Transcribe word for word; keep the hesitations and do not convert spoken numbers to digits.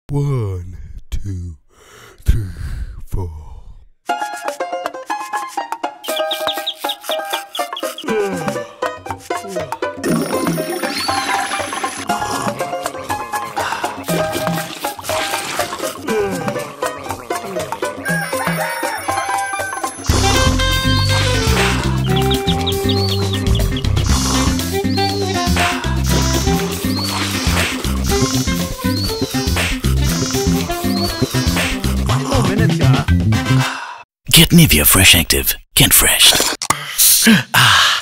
One, two, three, four. Get NIVEA Fresh Active. Get fresh. Ah.